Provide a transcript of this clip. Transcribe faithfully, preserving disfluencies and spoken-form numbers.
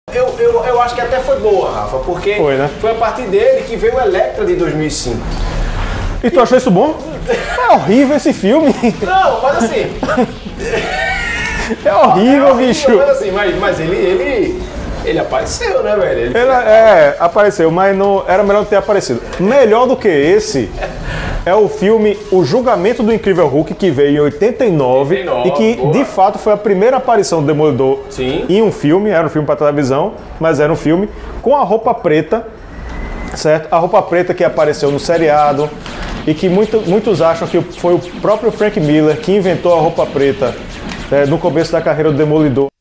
Eu, eu, eu acho que até foi boa, Rafa, porque foi, né? Foi a partir dele que veio o Electra de dois mil e cinco. E tu achou isso bom? É horrível esse filme. Não, mas assim... é horrível, é horrível bicho. Mas assim, mas, mas ele, ele, ele apareceu, né, velho? Ele ele, é, apareceu, mas não, era melhor não ter aparecido. Melhor do que esse é o filme O Julgamento do Incrível Hulk, que veio em oitenta e nove, oitenta e nove e que, boa. De fato, foi a primeira aparição do Demolidor Sim. em um filme. Era um filme para televisão, mas era um filme com a roupa preta, certo? A roupa preta que apareceu no seriado e que muito, muitos acham que foi o próprio Frank Miller que inventou a roupa preta é, no começo da carreira do Demolidor.